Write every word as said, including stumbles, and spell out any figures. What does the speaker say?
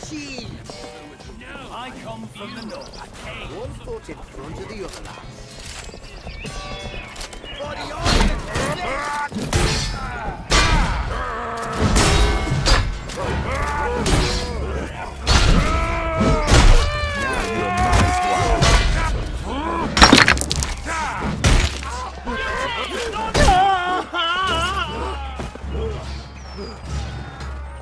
shield. I come from the north. One foot in front of the other, lads.